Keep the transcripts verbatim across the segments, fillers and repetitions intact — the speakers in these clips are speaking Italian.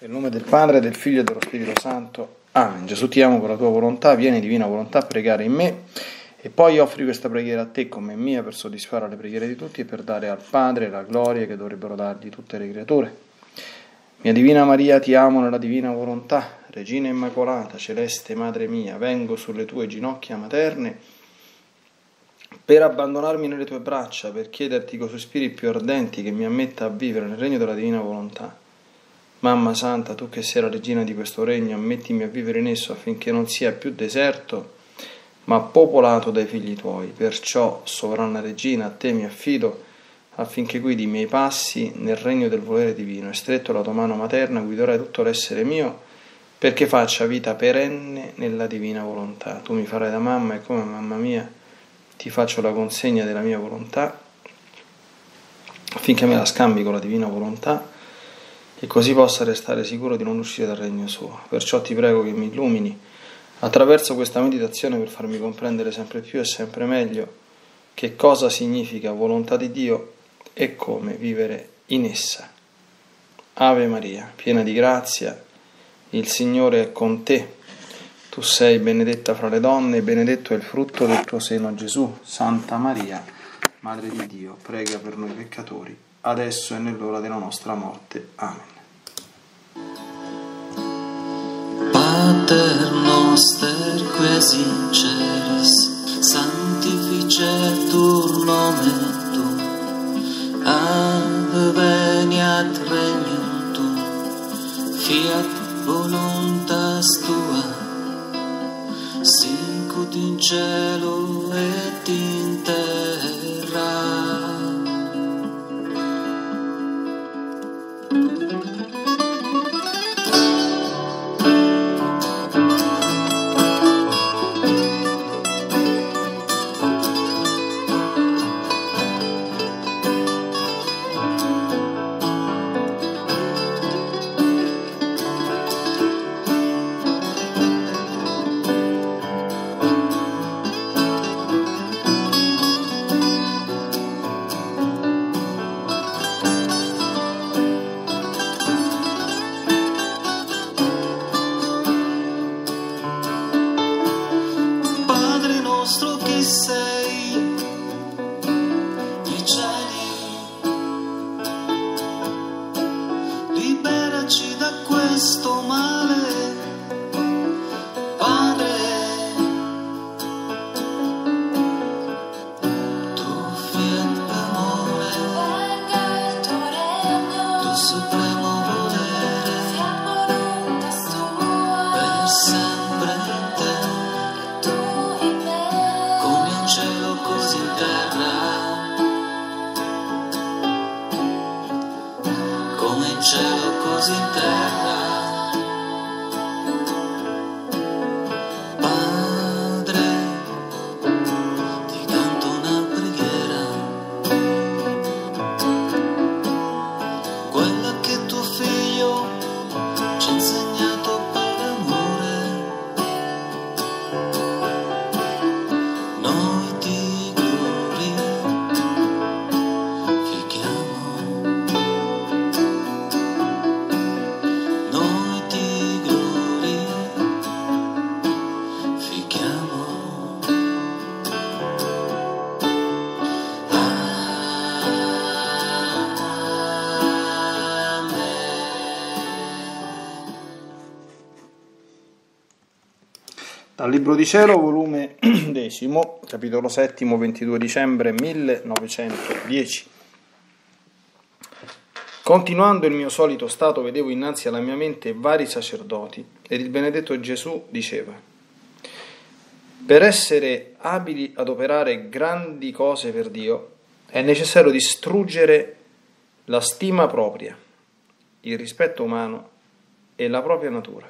Nel nome del Padre, del Figlio e dello Spirito Santo. Amen. Gesù, ti amo con la tua volontà, vieni divina volontà a pregare in me e poi offri questa preghiera a te come mia per soddisfare le preghiere di tutti e per dare al Padre la gloria che dovrebbero dargli tutte le creature. Mia Divina Maria, ti amo nella divina volontà, Regina Immacolata, Celeste Madre mia, vengo sulle tue ginocchia materne per abbandonarmi nelle tue braccia, per chiederti con sospiri più ardenti che mi ammetta a vivere nel regno della divina volontà. Mamma Santa, tu che sei la regina di questo regno, ammettimi a vivere in esso affinché non sia più deserto, ma popolato dai figli tuoi. Perciò, sovrana regina, a te mi affido, affinché guidi i miei passi nel regno del volere divino, e stretto la tua mano materna guiderai tutto l'essere mio, perché faccia vita perenne nella divina volontà. Tu mi farai da mamma e come mamma mia ti faccio la consegna della mia volontà, affinché me la scambi con la divina volontà, e così possa restare sicuro di non uscire dal regno suo. Perciò ti prego che mi illumini attraverso questa meditazione per farmi comprendere sempre più e sempre meglio che cosa significa volontà di Dio e come vivere in essa. Ave Maria, piena di grazia, il Signore è con te. Tu sei benedetta fra le donne e benedetto è il frutto del tuo seno, Gesù. Santa Maria, Madre di Dio, prega per noi peccatori, adesso e nell'ora della nostra morte. Amen. Pater noster ques in celis, sanctificetur nomen tuum, adveniat regnum tuum, fiat voluntas tua, sicut in cielo et in terra. Dal Libro di Cielo, volume decimo, capitolo settimo, ventidue dicembre millenovecentodieci. Continuando il mio solito stato, vedevo innanzi alla mia mente vari sacerdoti, ed il benedetto Gesù diceva: per essere abili ad operare grandi cose per Dio, è necessario distruggere la stima propria, il rispetto umano e la propria natura,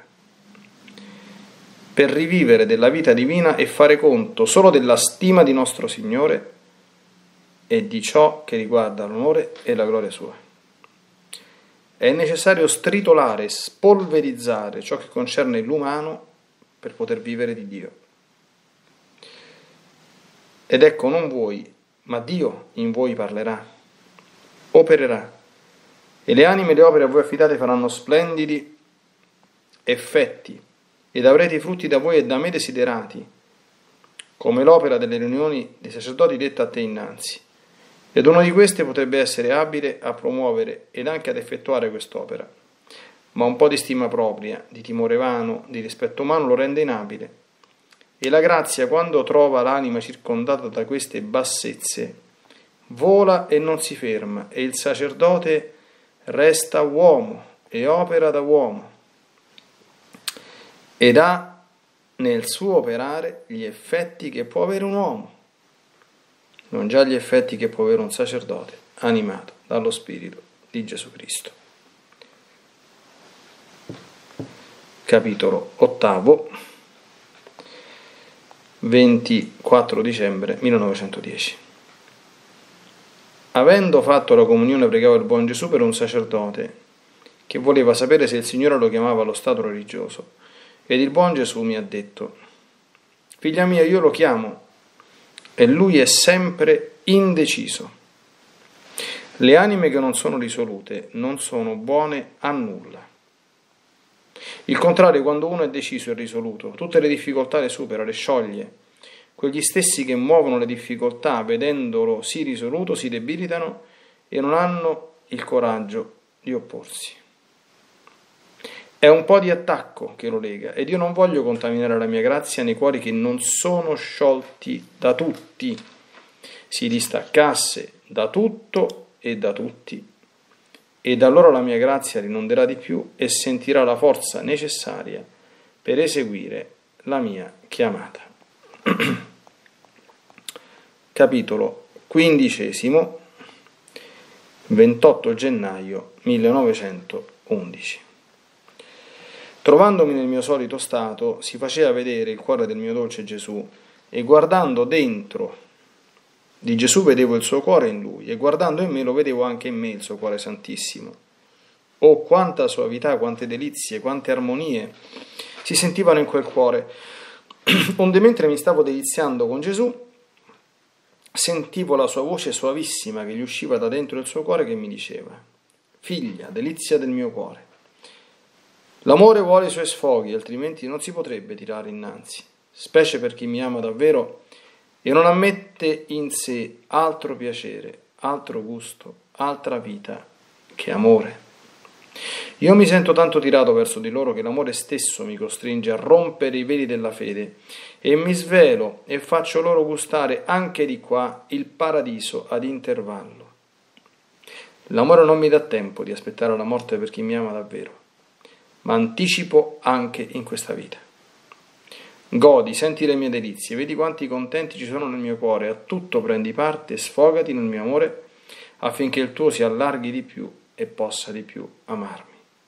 per rivivere della vita divina e fare conto solo della stima di nostro Signore e di ciò che riguarda l'onore e la gloria sua. È necessario stritolare, spolverizzare ciò che concerne l'umano per poter vivere di Dio. Ed ecco, non voi, ma Dio in voi parlerà, opererà, e le anime e le opere a voi affidate faranno splendidi effetti, ed avrete i frutti da voi e da me desiderati, come l'opera delle riunioni dei sacerdoti detta a te innanzi. Ed uno di questi potrebbe essere abile a promuovere ed anche ad effettuare quest'opera, ma un po' di stima propria, di timore vano, di rispetto umano lo rende inabile. E la grazia, quando trova l'anima circondata da queste bassezze, vola e non si ferma, e il sacerdote resta uomo e opera da uomo, ed ha nel suo operare gli effetti che può avere un uomo, non già gli effetti che può avere un sacerdote animato dallo Spirito di Gesù Cristo. Capitolo ottavo, ventiquattro dicembre millenovecentodieci. Avendo fatto la comunione, pregavo il buon Gesù per un sacerdote che voleva sapere se il Signore lo chiamava allo stato religioso, ed il buon Gesù mi ha detto: figlia mia, io lo chiamo, e lui è sempre indeciso. Le anime che non sono risolute non sono buone a nulla. Il contrario, quando uno è deciso e risoluto, tutte le difficoltà le supera, le scioglie. Quegli stessi che muovono le difficoltà, vedendolo sì risoluto, si debilitano e non hanno il coraggio di opporsi. È un po' di attacco che lo lega, ed io non voglio contaminare la mia grazia nei cuori che non sono sciolti da tutti. Si distaccasse da tutto e da tutti, ed allora la mia grazia rinonderà di più e sentirà la forza necessaria per eseguire la mia chiamata. Capitolo quindicesimo, ventotto gennaio millenovecentoundici. Trovandomi nel mio solito stato, si faceva vedere il cuore del mio dolce Gesù, e guardando dentro di Gesù vedevo il suo cuore in lui, e guardando in me lo vedevo anche in me il suo cuore santissimo. Oh, quanta soavità, quante delizie, quante armonie si sentivano in quel cuore, onde mentre mi stavo deliziando con Gesù, sentivo la sua voce soavissima che gli usciva da dentro il suo cuore, che mi diceva: figlia, delizia del mio cuore, l'amore vuole i suoi sfoghi, altrimenti non si potrebbe tirare innanzi, specie per chi mi ama davvero e non ammette in sé altro piacere, altro gusto, altra vita che amore. Io mi sento tanto tirato verso di loro che l'amore stesso mi costringe a rompere i veli della fede, e mi svelo e faccio loro gustare anche di qua il paradiso ad intervallo. L'amore non mi dà tempo di aspettare la morte per chi mi ama davvero, ma anticipo anche in questa vita. Godi, senti le mie delizie, vedi quanti contenti ci sono nel mio cuore, a tutto prendi parte, sfogati nel mio amore, affinché il tuo si allarghi di più e possa di più amarmi.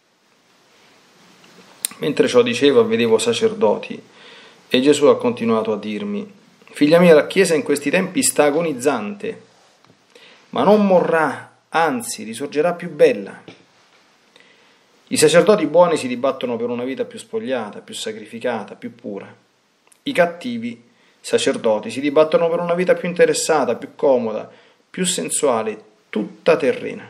Mentre ciò diceva, vedevo sacerdoti, e Gesù ha continuato a dirmi: figlia mia, la Chiesa in questi tempi sta agonizzante, ma non morrà, anzi risorgerà più bella. I sacerdoti buoni si dibattono per una vita più spogliata, più sacrificata, più pura. I cattivi sacerdoti si dibattono per una vita più interessata, più comoda, più sensuale, tutta terrena.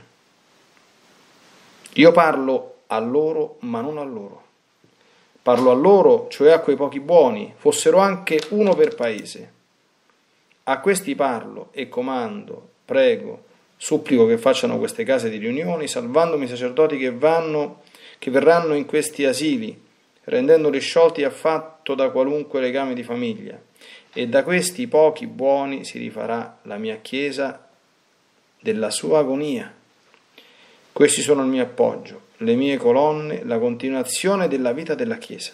Io parlo a loro, ma non a loro. Parlo a loro, cioè a quei pochi buoni, fossero anche uno per paese. A questi parlo e comando, prego, supplico che facciano queste case di riunioni, salvandomi i sacerdoti che vanno, che verranno in questi asili, rendendoli sciolti affatto da qualunque legame di famiglia, e da questi pochi buoni si rifarà la mia Chiesa della sua agonia. Questi sono il mio appoggio, le mie colonne, la continuazione della vita della Chiesa.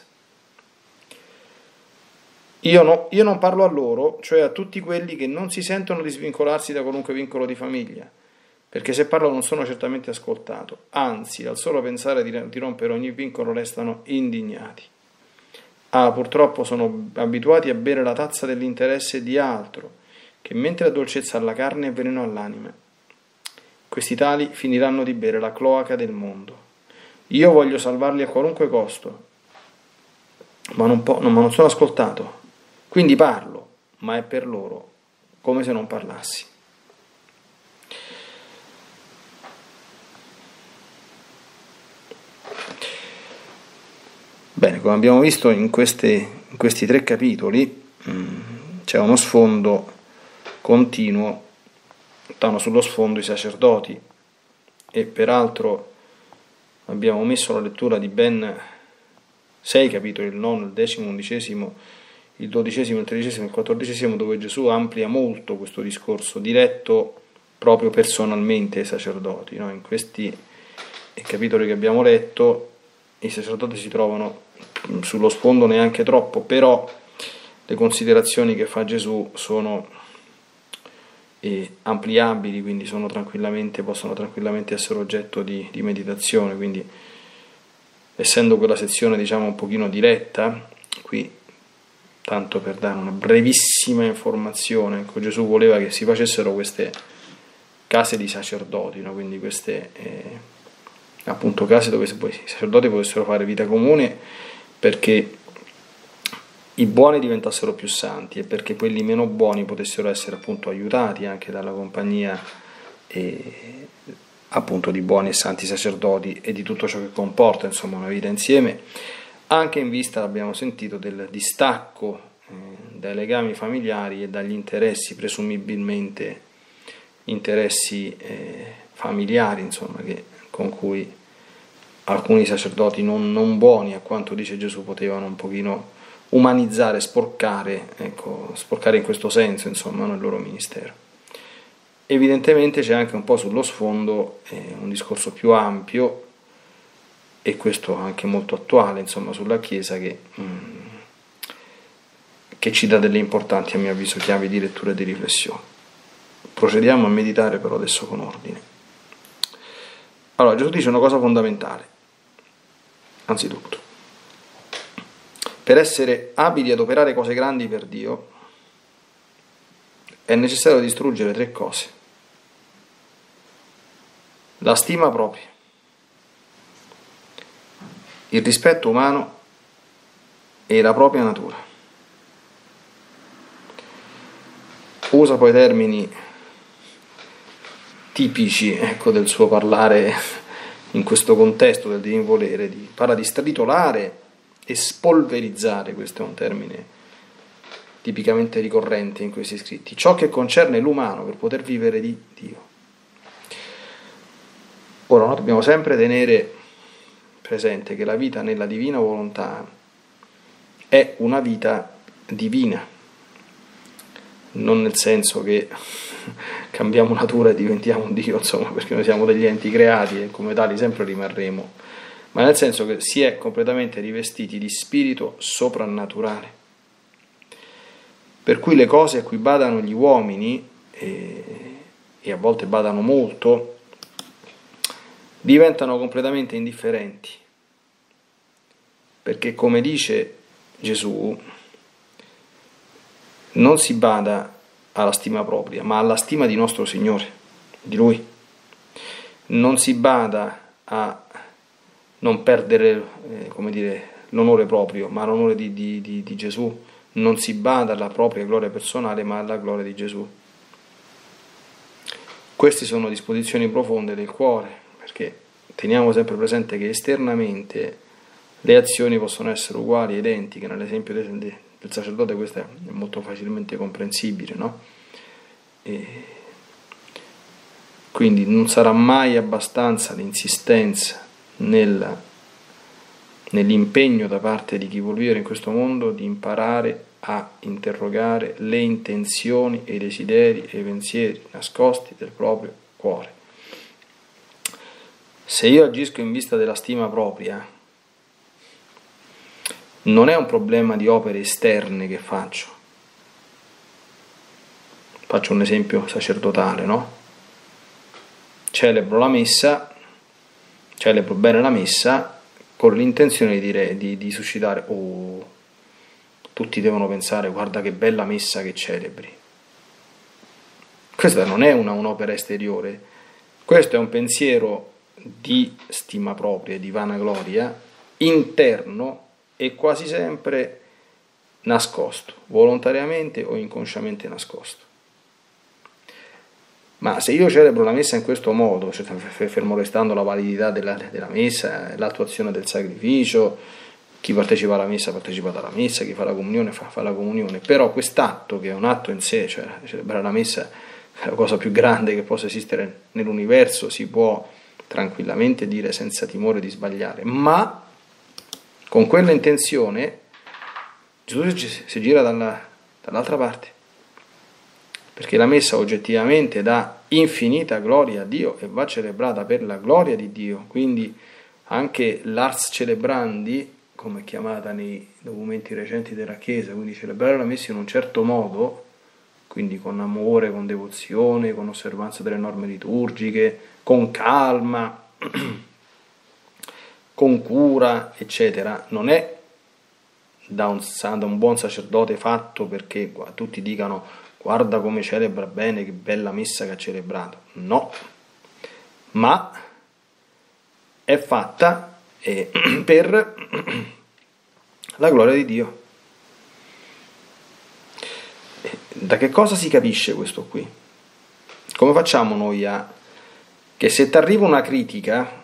Io, no, io non parlo a loro, cioè a tutti quelli che non si sentono di svincolarsi da qualunque vincolo di famiglia, perché se parlo non sono certamente ascoltato, anzi, al solo pensare di, di rompere ogni vincolo restano indignati. Ah, purtroppo sono abituati a bere la tazza dell'interesse di altro, che mentre è dolcezza alla carne è veleno all'anima. Questi tali finiranno di bere la cloaca del mondo. Io voglio salvarli a qualunque costo, ma non, po- non, ma non sono ascoltato. Quindi parlo, ma è per loro come se non parlassi. Bene, come abbiamo visto in, queste, in questi tre capitoli mh, c'è uno sfondo continuo, stanno sullo sfondo i sacerdoti, e peraltro abbiamo messo la lettura di ben sei capitoli, il nono, il decimo, l'undicesimo, il dodicesimo, il tredicesimo e il quattordicesimo, dove Gesù amplia molto questo discorso, diretto proprio personalmente ai sacerdoti, no? In questi capitoli che abbiamo letto i sacerdoti si trovano sullo sfondo neanche troppo, però le considerazioni che fa Gesù sono eh, ampliabili, quindi sono tranquillamente, possono tranquillamente essere oggetto di, di meditazione. Quindi, essendo quella sezione diciamo un pochino diretta, qui tanto per dare una brevissima informazione, ecco, Gesù voleva che si facessero queste case di sacerdoti, no? Quindi queste eh, appunto case dove poi i sacerdoti potessero fare vita comune, perché i buoni diventassero più santi e perché quelli meno buoni potessero essere appunto aiutati anche dalla compagnia eh, appunto di buoni e santi sacerdoti e di tutto ciò che comporta insomma una vita insieme, anche in vista, abbiamo sentito, del distacco eh, dai legami familiari e dagli interessi, presumibilmente interessi eh, familiari, insomma, che, con cui alcuni sacerdoti non, non buoni, a quanto dice Gesù, potevano un pochino umanizzare, sporcare, ecco, sporcare in questo senso, insomma, nel loro ministero. Evidentemente c'è anche un po' sullo sfondo eh, un discorso più ampio, e questo anche molto attuale, insomma, sulla Chiesa, che, mm, che ci dà delle importanti, a mio avviso, chiavi di lettura e di riflessione. Procediamo a meditare però adesso con ordine. Allora, Gesù dice una cosa fondamentale, anzitutto. Per essere abili ad operare cose grandi per Dio è necessario distruggere tre cose: la stima propria, il rispetto umano e la propria natura. Usa poi termini tipici, ecco, del suo parlare in questo contesto del divin volere, di, parla di stritolare e spolverizzare, questo è un termine tipicamente ricorrente in questi scritti, ciò che concerne l'umano per poter vivere di Dio. Ora, noi dobbiamo sempre tenere presente che la vita nella divina volontà è una vita divina, non nel senso che cambiamo natura e diventiamo un Dio, insomma, perché noi siamo degli enti creati e come tali sempre rimarremo, ma nel senso che si è completamente rivestiti di spirito soprannaturale, per cui le cose a cui badano gli uomini, e, e a volte badano molto, diventano completamente indifferenti, perché, come dice Gesù, non si bada alla stima propria, ma alla stima di nostro Signore, di Lui. Non si bada a non perdere, eh, come dire, l'onore proprio, ma l'onore di, di, di, di Gesù. Non si bada alla propria gloria personale, ma alla gloria di Gesù. Queste sono disposizioni profonde del cuore, perché teniamo sempre presente che esternamente le azioni possono essere uguali, identiche. Nell'esempio del, del sacerdote questo è molto facilmente comprensibile, no? E quindi non sarà mai abbastanza l'insistenza nel, nell'impegno da parte di chi vuol vivere in questo mondo di imparare a interrogare le intenzioni e i desideri e i pensieri nascosti del proprio cuore. Se io agisco in vista della stima propria, non è un problema di opere esterne che faccio. Faccio un esempio sacerdotale, no? Celebro la messa, celebro bene la messa con l'intenzione di dire, di, di suscitare, oh, tutti devono pensare, guarda che bella messa che celebri. Questa non è una, un'opera esteriore, questo è un pensiero di stima propria, di vanagloria, interno e quasi sempre nascosto, volontariamente o inconsciamente nascosto. Ma se io celebro la messa in questo modo, cioè fermo restando la validità della, della messa, l'attuazione del sacrificio, chi partecipa alla messa partecipa alla messa, chi fa la comunione fa, fa la comunione, però quest'atto, che è un atto in sé, cioè celebrare la messa è la cosa più grande che possa esistere nell'universo, si può tranquillamente dire senza timore di sbagliare, ma con quella intenzione Gesù si gira dalla, dall'altra parte, perché la messa oggettivamente dà infinita gloria a Dio e va celebrata per la gloria di Dio, quindi anche l'ars celebrandi, come è chiamata nei documenti recenti della Chiesa, quindi celebrare la messa in un certo modo, quindi con amore, con devozione, con osservanza delle norme liturgiche, con calma, con cura, eccetera, non è da un, da un buon sacerdote fatto perché tutti dicano guarda come celebra bene, che bella messa che ha celebrato, no, ma è fatta eh, per la gloria di Dio. Da che cosa si capisce questo qui? Come facciamo noi a... che se ti arriva una critica,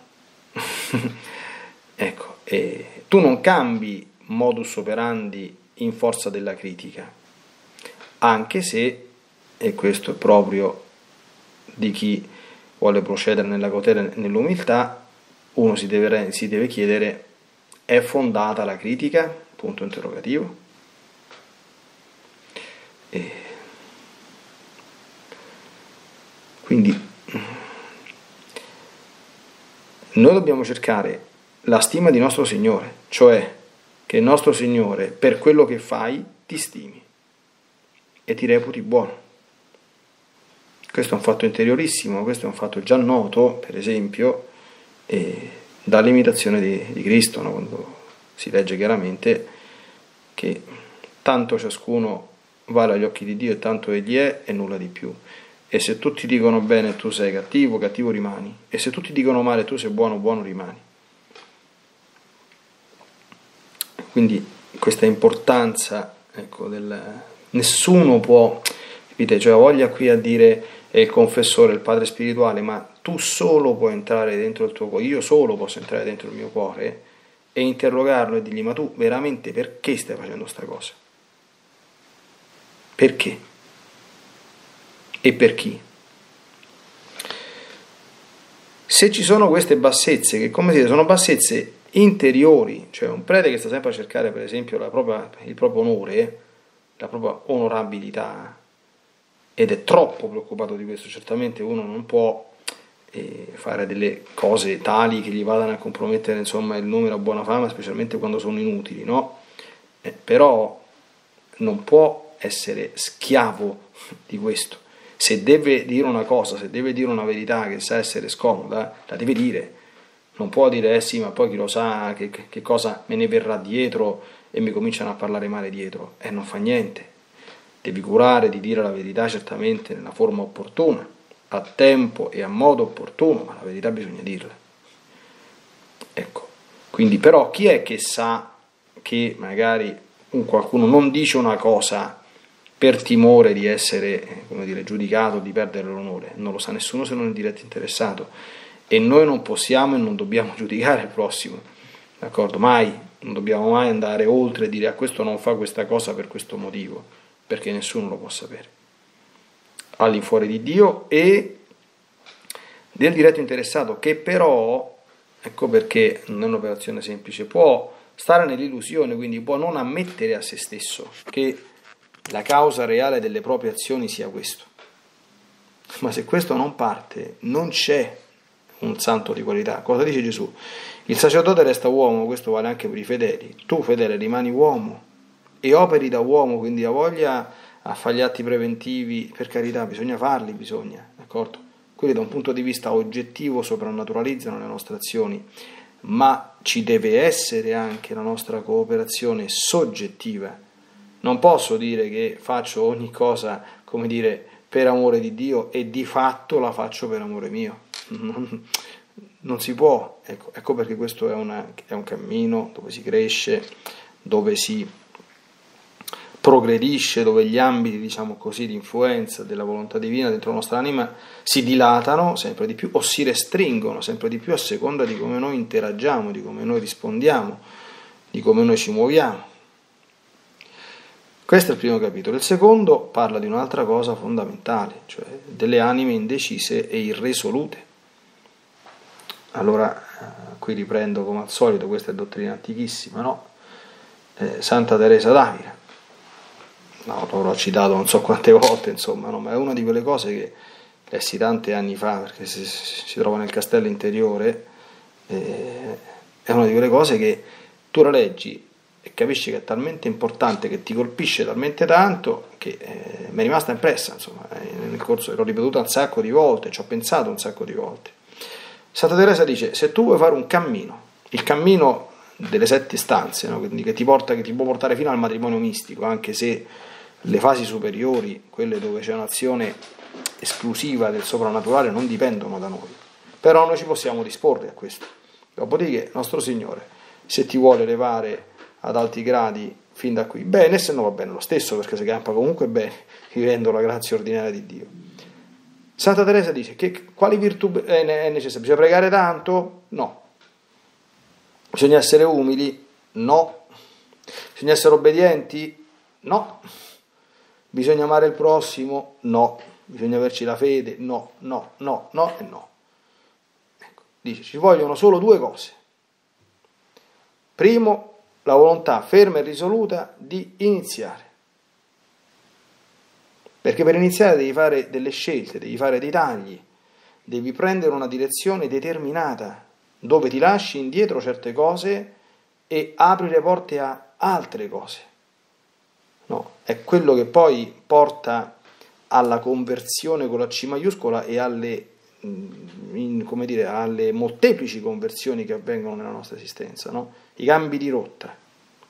ecco, eh, tu non cambi modus operandi in forza della critica, anche se, e questo è proprio di chi vuole procedere nella cautela e nell'umiltà, uno si deve, si deve chiedere: è fondata la critica? Punto interrogativo. E quindi noi dobbiamo cercare la stima di nostro Signore, cioè che il nostro Signore per quello che fai ti stimi e ti reputi buono. Questo è un fatto interiorissimo, questo è un fatto già noto, per esempio, eh, dall'imitazione di, di Cristo, no? Quando si legge chiaramente che tanto ciascuno vale agli occhi di Dio e tanto egli è e nulla di più. E se tutti dicono bene tu sei cattivo, cattivo rimani, e se tutti dicono male tu sei buono, buono rimani. Quindi questa importanza, ecco, del nessuno può, capite, cioè voglia qui a dire è il confessore, il padre spirituale, ma tu solo puoi entrare dentro il tuo cuore, io solo posso entrare dentro il mio cuore e interrogarlo e dirgli: ma tu veramente perché stai facendo sta cosa? Perché? E per chi? Se ci sono queste bassezze, che come si dice, sono bassezze interiori, cioè un prete che sta sempre a cercare per esempio la propria, il proprio onore, la propria onorabilità, ed è troppo preoccupato di questo, certamente uno non può eh, fare delle cose tali che gli vadano a compromettere insomma il nome e la buona fama, specialmente quando sono inutili, no? Eh, però non può essere schiavo di questo. Se deve dire una cosa, se deve dire una verità che sa essere scomoda, la deve dire. Non può dire eh sì, ma poi chi lo sa che, che, che cosa me ne verrà dietro e mi cominciano a parlare male dietro. E eh, non fa niente. Devi curare di dire la verità certamente nella forma opportuna, a tempo e a modo opportuno, ma la verità bisogna dirla. Ecco. Quindi però chi è che sa che magari un qualcuno non dice una cosa per timore di essere, come dire, giudicato, di perdere l'onore? Non lo sa nessuno se non il diretto interessato, e noi non possiamo e non dobbiamo giudicare il prossimo, d'accordo? Mai, non dobbiamo mai andare oltre e dire a questo non fa questa cosa per questo motivo, perché nessuno lo può sapere, all'infuori di Dio e del diretto interessato, che però, ecco perché non è un'operazione semplice, può stare nell'illusione, quindi può non ammettere a se stesso che la causa reale delle proprie azioni sia questo. Ma se questo non parte, non c'è un santo di qualità. Cosa dice Gesù? Il sacerdote resta uomo, questo vale anche per i fedeli. Tu, fedele, rimani uomo e operi da uomo, quindi ha voglia a fare gli atti preventivi, per carità, bisogna farli, bisogna, d'accordo? Quelli da un punto di vista oggettivo soprannaturalizzano le nostre azioni, ma ci deve essere anche la nostra cooperazione soggettiva. Non posso dire che faccio ogni cosa, come dire, per amore di Dio e di fatto la faccio per amore mio. Non, non si può. Ecco, ecco perché questo è, una, è un cammino dove si cresce, dove si progredisce, dove gli ambiti, diciamo così, di influenza della volontà divina dentro la nostra anima si dilatano sempre di più o si restringono sempre di più a seconda di come noi interagiamo, di come noi rispondiamo di come noi ci muoviamo. Questo è il primo capitolo. Il secondo parla di un'altra cosa fondamentale, cioè delle anime indecise e irresolute. Allora, qui riprendo come al solito, questa è dottrina antichissima, no? Eh, Santa Teresa d'Avila, no, l'ho citato non so quante volte, insomma, no? Ma è una di quelle cose che lessi tanti anni fa, perché si, si trova nel castello interiore, eh, è una di quelle cose che tu la leggi e capisci che è talmente importante, che ti colpisce talmente tanto, che eh, mi è rimasta impressa, insomma, nel corso, l'ho ripetuta un sacco di volte, ci ho pensato un sacco di volte. Santa Teresa dice, se tu vuoi fare un cammino, il cammino delle sette stanze, no? Quindi che ti porta, che ti può portare fino al matrimonio mistico, anche se le fasi superiori, quelle dove c'è un'azione esclusiva del soprannaturale, non dipendono da noi, però noi ci possiamo disporre a questo. Dopodiché nostro Signore, se ti vuole elevare ad alti gradi fin da qui, bene, se no va bene lo stesso, perché si campa comunque bene vivendo la grazia ordinaria di Dio. Santa Teresa dice che quali virtù è necessario? Bisogna pregare tanto? No. Bisogna essere umili? No. Bisogna essere obbedienti? No. Bisogna amare il prossimo? No. Bisogna averci la fede? No, no, no, no e no. Ecco, dice, ci vogliono solo due cose. Primo, la volontà ferma e risoluta di iniziare. Perché per iniziare devi fare delle scelte, devi fare dei tagli, devi prendere una direzione determinata, dove ti lasci indietro certe cose e apri le porte a altre cose. No, è quello che poi porta alla conversione con la C maiuscola e alle, in, come dire, alle molteplici conversioni che avvengono nella nostra esistenza, no? I cambi di rotta.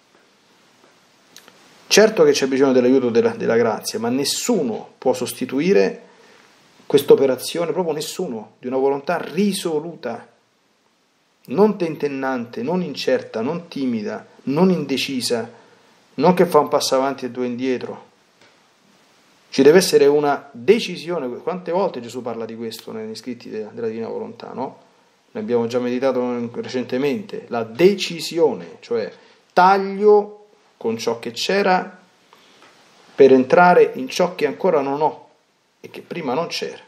Certo che c'è bisogno dell'aiuto della, della grazia, ma nessuno può sostituire questa operazione, proprio nessuno, di una volontà risoluta, non tentennante, non incerta, non timida, non indecisa, non che fa un passo avanti e due indietro. Ci deve essere una decisione. Quante volte Gesù parla di questo negli scritti della, della Divina Volontà, no? Ne abbiamo già meditato recentemente. La decisione, cioè taglio con ciò che c'era per entrare in ciò che ancora non ho e che prima non c'era.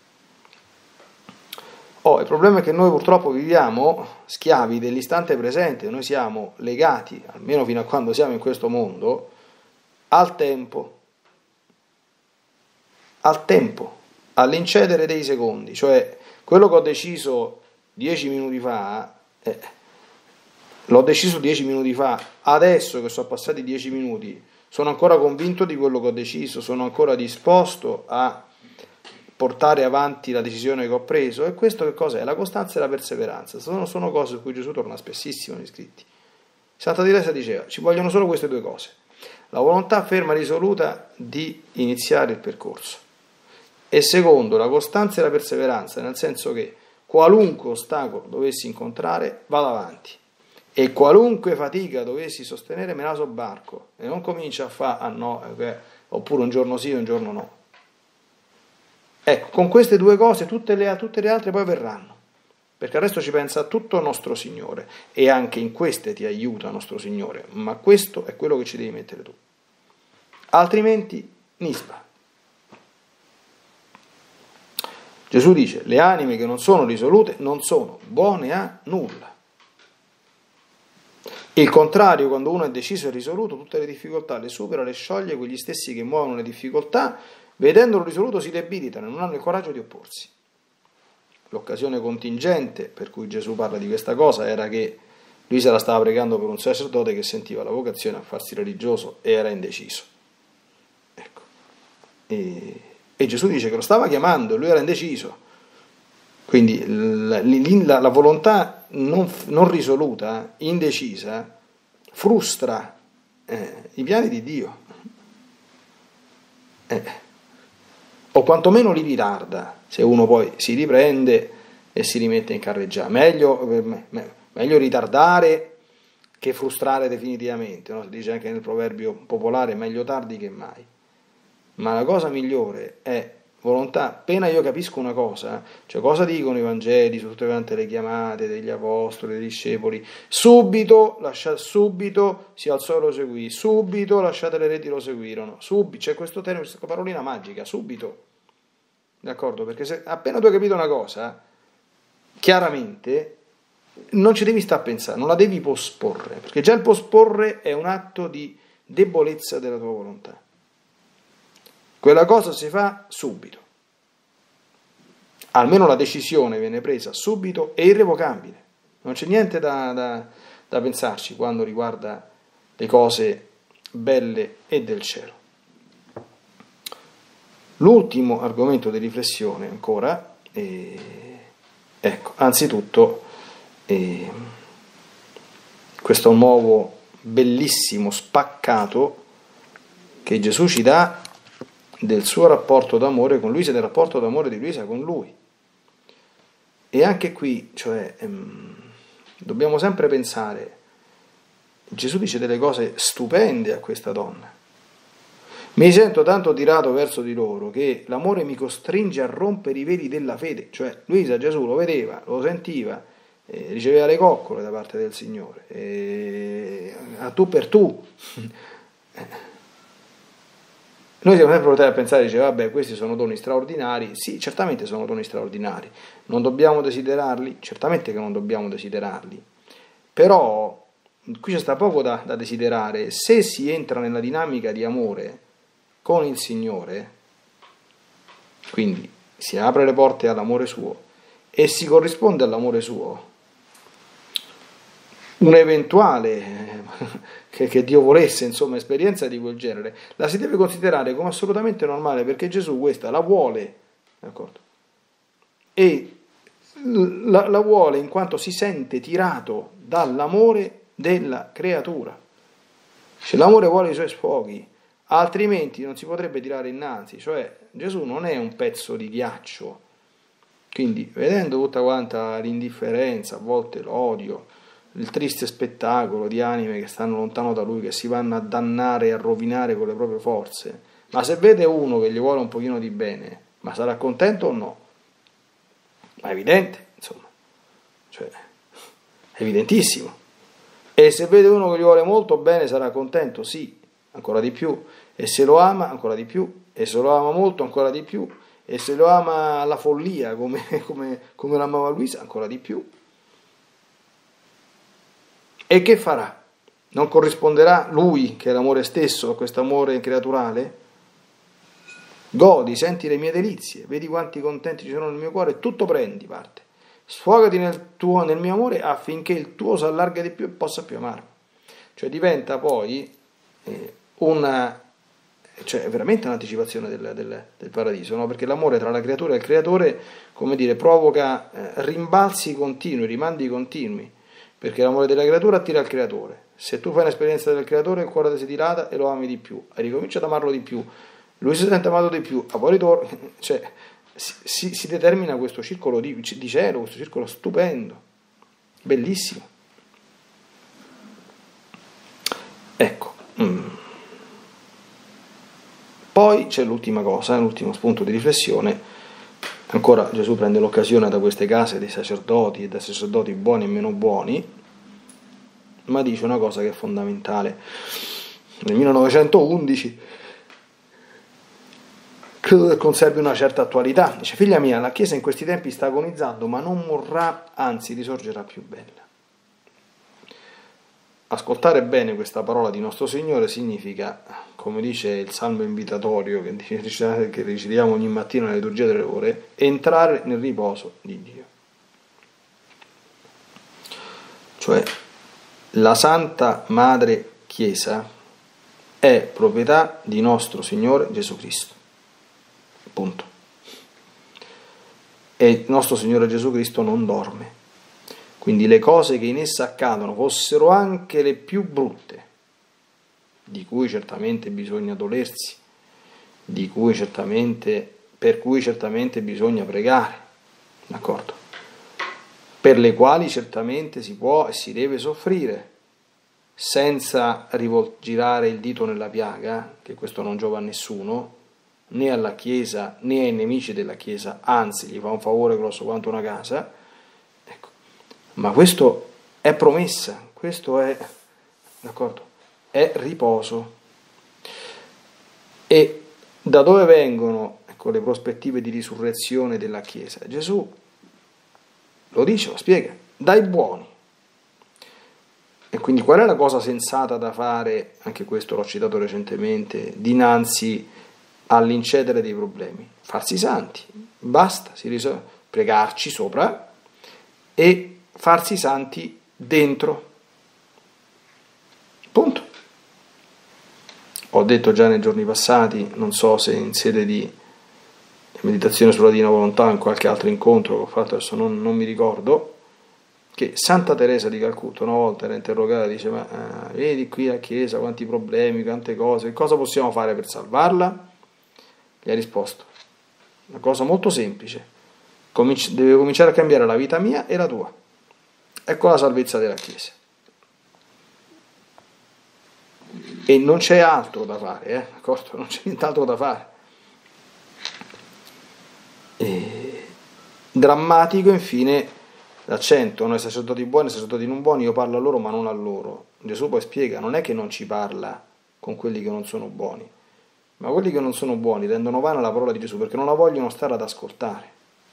Oh, il problema è che noi purtroppo viviamo schiavi dell'istante presente, noi siamo legati, almeno fino a quando siamo in questo mondo, al tempo, al tempo, all'incedere dei secondi, cioè quello che ho deciso dieci minuti fa, eh, l'ho deciso dieci minuti fa, adesso che sono passati dieci minuti, sono ancora convinto di quello che ho deciso, sono ancora disposto a portare avanti la decisione che ho preso. E questo che cos'è? La costanza e la perseveranza. Sono, sono cose su cui Gesù torna spessissimo negli scritti. Santa Teresa diceva, ci vogliono solo queste due cose. La volontà ferma e risoluta di iniziare il percorso. E secondo, la costanza e la perseveranza, nel senso che qualunque ostacolo dovessi incontrare, vado avanti. E qualunque fatica dovessi sostenere, me la sobbarco. E non comincio a fare, ah no, eh, oppure un giorno sì e un giorno no. Ecco, con queste due cose tutte le, tutte le altre poi verranno, perché al resto ci pensa tutto nostro Signore, e anche in queste ti aiuta nostro Signore, ma questo è quello che ci devi mettere tu. Altrimenti, nispa. Gesù dice, le anime che non sono risolute non sono buone a nulla. Il contrario, quando uno è deciso e risoluto, tutte le difficoltà le supera, le scioglie, quegli stessi che muovono le difficoltà, vedendolo risoluto si debilitano, non hanno il coraggio di opporsi. L'occasione contingente per cui Gesù parla di questa cosa era che lui se la stava pregando per un sacerdote che sentiva la vocazione a farsi religioso e era indeciso. Ecco. E, e Gesù dice che lo stava chiamando e lui era indeciso. Quindi la, la, la volontà non, non risoluta, indecisa, frustra eh, i piani di Dio. Eh. O quantomeno li ritarda, se uno poi si riprende e si rimette in carreggiata. Meglio, meglio ritardare che frustrare definitivamente, no? Si dice anche nel proverbio popolare, meglio tardi che mai. Ma la cosa migliore è volontà, appena io capisco una cosa, cioè cosa dicono i Vangeli su tutte quante le chiamate degli apostoli, dei discepoli, subito, lasciate, subito si alzò e lo seguì, subito lasciate le reti lo seguirono, subito, c'è questo termine, questa parolina magica, subito, d'accordo? Perché se appena tu hai capito una cosa, chiaramente non ci devi stare a pensare, non la devi posporre, perché già il posporre è un atto di debolezza della tua volontà. Quella cosa si fa subito, almeno la decisione viene presa subito e irrevocabile, non c'è niente da, da, da pensarci quando riguarda le cose belle e del cielo. L'ultimo argomento di riflessione ancora, eh, ecco, anzitutto eh, questo nuovo bellissimo spaccato che Gesù ci dà del suo rapporto d'amore con Luisa e del rapporto d'amore di Luisa con lui. E anche qui, cioè, ehm, dobbiamo sempre pensare, Gesù dice delle cose stupende a questa donna. Mi sento tanto tirato verso di loro che l'amore mi costringe a rompere i veli della fede. Cioè, Luisa Gesù lo vedeva, lo sentiva, eh, riceveva le coccole da parte del Signore, eh, a tu per tu. Noi siamo sempre portati a pensare, dice, vabbè, questi sono doni straordinari. Sì, certamente sono doni straordinari. Non dobbiamo desiderarli? Certamente che non dobbiamo desiderarli. Però, qui c'è sta poco da, da desiderare. Se si entra nella dinamica di amore con il Signore, quindi si apre le porte all'amore suo e si corrisponde all'amore suo, un eventuale, che, che Dio volesse, insomma, esperienza di quel genere, la si deve considerare come assolutamente normale, perché Gesù questa la vuole, d'accordo? E la, la vuole in quanto si sente tirato dall'amore della creatura. Se l'amore vuole i suoi sfoghi, altrimenti non si potrebbe tirare innanzi, cioè Gesù non è un pezzo di ghiaccio. Quindi, vedendo tutta quanta l'indifferenza, a volte l'odio, il triste spettacolo di anime che stanno lontano da lui, che si vanno a dannare e a rovinare con le proprie forze, ma se vede uno che gli vuole un pochino di bene, ma sarà contento o no? Ma è evidente, insomma, cioè, è evidentissimo. E se vede uno che gli vuole molto bene, sarà contento? Sì, ancora di più. E se lo ama, ancora di più. E se lo ama molto, ancora di più. E se lo ama alla follia, come, come, come l'amava Luisa, ancora di più. E che farà? Non corrisponderà lui, che è l'amore stesso, a questo amore creaturale? Godi, senti le mie delizie, vedi quanti contenti ci sono nel mio cuore, tutto prendi parte. Sfogati nel, tuo, nel mio amore affinché il tuo si allarga di più e possa più amarmi. Cioè diventa poi eh, una, cioè veramente un'anticipazione del, del, del paradiso, no? Perché l'amore tra la creatura e il creatore, come dire, provoca eh, rimbalzi continui, rimandi continui. Perché l'amore della creatura attira il creatore. Se tu fai un'esperienza del creatore, il cuore ti si dilata e lo ami di più, e ricominci ad amarlo di più, lui si sente amato di più, a poi ritorna, cioè si, si, si determina questo circolo di, di cielo, questo circolo stupendo, bellissimo. Ecco. Mm. Poi c'è l'ultima cosa, l'ultimo spunto di riflessione. Ancora Gesù prende l'occasione da queste case dei sacerdoti e dai sacerdoti buoni e meno buoni, ma dice una cosa che è fondamentale. Nel millenovecentoundici credo che conservi una certa attualità. Dice: figlia mia, la Chiesa in questi tempi sta agonizzando, ma non morrà, anzi risorgerà più bella. Ascoltare bene questa parola di nostro Signore significa, come dice il salmo invitatorio che recitiamo ogni mattina nella liturgia delle ore, entrare nel riposo di Dio. Cioè, la Santa Madre Chiesa è proprietà di nostro Signore Gesù Cristo. Punto. E nostro Signore Gesù Cristo non dorme. Quindi le cose che in essa accadono, fossero anche le più brutte, di cui certamente bisogna dolersi, di cui certamente, per cui certamente bisogna pregare, d'accordo? Per le quali certamente si può e si deve soffrire, senza rivol- girare il dito nella piaga, che questo non giova a nessuno, né alla Chiesa né ai nemici della Chiesa, anzi gli fa un favore grosso quanto una casa, ecco. Ma questo è promessa, questo è, d'accordo, è riposo. E da dove vengono, ecco, le prospettive di risurrezione della Chiesa? Gesù lo dice, lo spiega, dai buoni. E quindi qual è la cosa sensata da fare, anche questo l'ho citato recentemente, dinanzi all'incedere dei problemi? Farsi santi, basta, si risolve, pregarci sopra e farsi santi dentro. Punto. Ho detto già nei giorni passati, non so se in sede di meditazione sulla Divina Volontà o in qualche altro incontro che ho fatto, adesso non, non mi ricordo, che Santa Teresa di Calcutta una volta era interrogata, dice: ma eh, vedi qui la Chiesa, quanti problemi, quante cose, che cosa possiamo fare per salvarla? Gli ha risposto una cosa molto semplice: Cominci- deve cominciare a cambiare la vita mia e la tua. Ecco la salvezza della Chiesa. E non c'è altro da fare, eh? D'accordo? Non c'è nient'altro da fare. E... drammatico infine l'accento, noi sacerdoti buoni, sacerdoti non buoni, io parlo a loro ma non a loro. Gesù poi spiega, non è che non ci parla con quelli che non sono buoni, ma quelli che non sono buoni rendono vana la parola di Gesù perché non la vogliono stare ad ascoltare.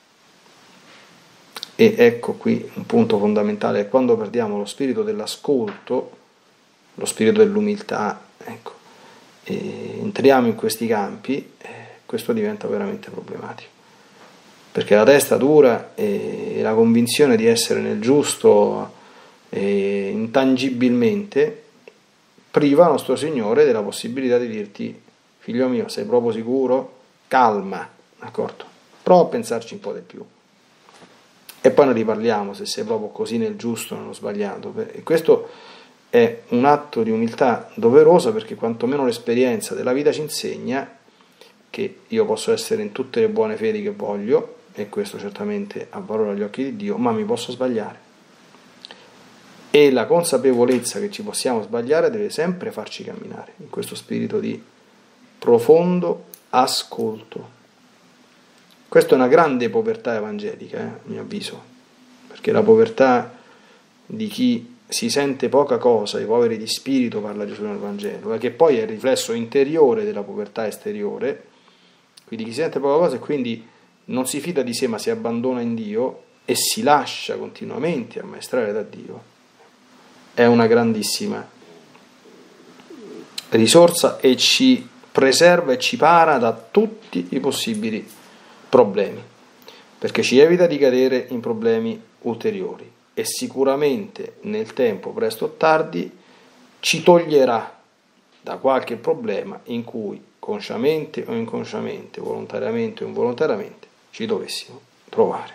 E ecco qui un punto fondamentale: è quando perdiamo lo spirito dell'ascolto, lo spirito dell'umiltà, ecco, e entriamo in questi campi, eh, questo diventa veramente problematico, perché la testa dura e la convinzione di essere nel giusto eh, intangibilmente priva nostro Signore della possibilità di dirti: figlio mio, sei proprio sicuro? Calma, d'accordo? Prova a pensarci un po' di più. E poi ne riparliamo se sei proprio così nel giusto o nello sbagliato. E questo è un atto di umiltà doverosa, perché quantomeno l'esperienza della vita ci insegna che io posso essere in tutte le buone fedi che voglio, e questo certamente ha valore agli occhi di Dio, ma mi posso sbagliare. E la consapevolezza che ci possiamo sbagliare deve sempre farci camminare in questo spirito di profondo ascolto. Questa è una grande povertà evangelica, eh, a mio avviso, perché la povertà di chi si sente poca cosa, i poveri di spirito, parla Gesù nel Vangelo, eh, che poi è il riflesso interiore della povertà esteriore, quindi chi si sente poca cosa e quindi non si fida di sé ma si abbandona in Dio e si lascia continuamente ammaestrare da Dio, è una grandissima risorsa e ci preserva e ci para da tutti i possibili problemi, perché ci evita di cadere in problemi ulteriori e sicuramente nel tempo, presto o tardi, ci toglierà da qualche problema in cui consciamente o inconsciamente, volontariamente o involontariamente ci dovessimo trovare.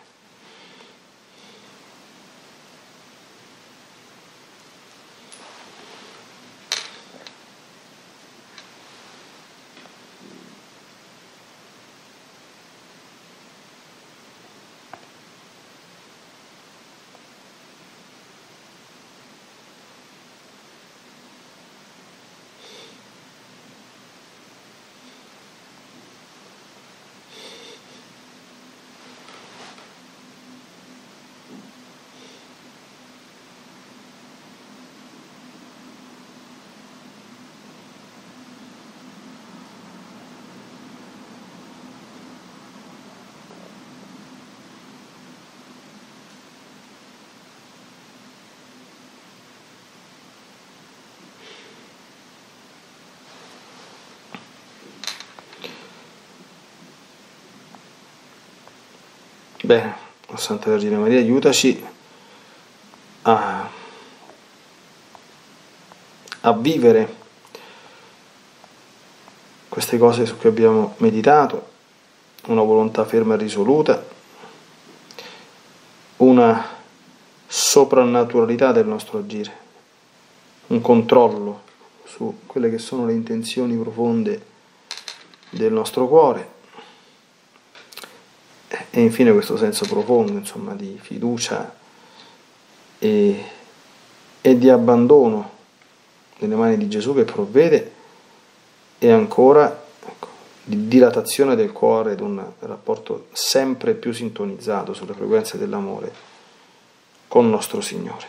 Bene, oh Santa Vergine Maria, aiutaci a, a vivere queste cose su cui abbiamo meditato, una volontà ferma e risoluta, una soprannaturalità del nostro agire, un controllo su quelle che sono le intenzioni profonde del nostro cuore, e infine questo senso profondo, insomma, di fiducia e, e di abbandono nelle mani di Gesù che provvede, e ancora, ecco, di dilatazione del cuore ed un rapporto sempre più sintonizzato sulle frequenze dell'amore con nostro Signore.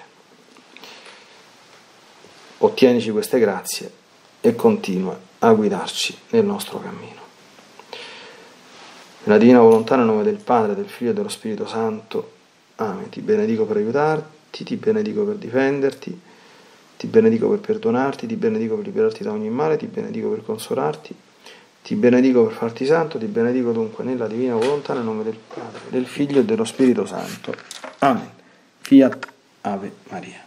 Ottienici queste grazie e continua a guidarci nel nostro cammino. Nella divina volontà, nel nome del Padre, del Figlio e dello Spirito Santo. Amen. Ti benedico per aiutarti, ti benedico per difenderti, ti benedico per perdonarti, ti benedico per liberarti da ogni male, ti benedico per consolarti, ti benedico per farti santo, ti benedico dunque nella divina volontà, nel nome del Padre, del Figlio e dello Spirito Santo. Amen. Fiat Ave Maria.